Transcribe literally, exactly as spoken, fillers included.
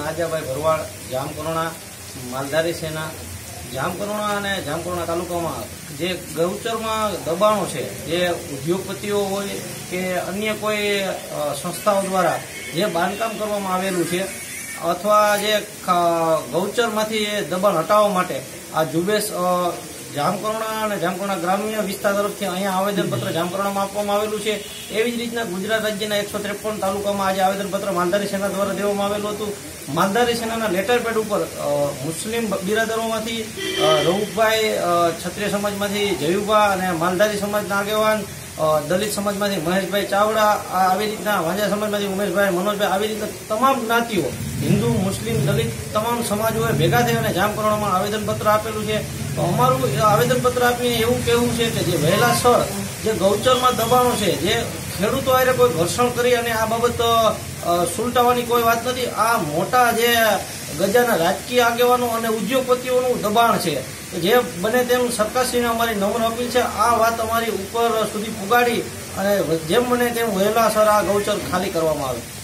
નાજાભાઈ ભરવાડ, જામકરોણા, માલધારી સેના, જામકરોણા અને જામકરોણા તાલુકામાં જે ગૌચરમાં દબાણો છે, જે ઉદ્યોગપતિઓ હોય કે અન્ય કોઈ સંસ્થાઓ દ્વારા જે બાંધકામ કરવામાં આવેલું છે અથવા જે ગૌચરમાંથી દબાણ હટાવવા માટે આ ઝુંબેશ જામકરોણા અને જામકરોણા ગ્રામ્ય વિસ્તાર તરફથી અહીંયા આવેદનપત્ર જામકરોણામાં આપવામાં આવેલું છે। એવી જ રીતના ગુજરાત રાજ્યના એકસો ત્રેપન તાલુકામાં આજે આવેદનપત્ર માલધારી સેના દ્વારા દેવામાં આવેલું હતું। માલધારી સેનાના લેટર પેડ ઉપર મુસ્લિમ બિરાદરોમાંથી રઉફભાઈ, ક્ષત્રિય સમાજમાંથી જયુભા અને માલધારી સમાજના આગેવાન, દલિત સમાજમાંથી મહેશભાઈ ચાવડા, આવી રીતના વાંજા સમાજમાંથી ઉમેશભાઈ, મનોજભાઈ, આવી રીતના તમામ જ્ઞાતિઓ, હિન્દુ, મુસ્લિમ, દલિત તમામ સમાજોએ ભેગા થઈ અને જામકરોણામાં આવેદનપત્ર આપેલું છે। તો અમારું આવેદનપત્ર આપીને એવું કહેવું છે કે જે વહેલા સર જે ગૌચરમાં દબાણો છે, જે ખેડૂતો આરે કોઈ ઘર્ષણ કરી અને આ બાબત સુલટાવવાની કોઈ વાત નથી। આ મોટા જે ગજાના રાજકીય આગેવાનો અને ઉદ્યોગપતિઓનું દબાણ છે, જે બને તેમ સરકારશ્રીને અમારી નમ્ર અપીલ છે આ વાત અમારી ઉપર સુધી પુગાડી અને જેમ બને તેમ વહેલા સર આ ગૌચર ખાલી કરવામાં આવે।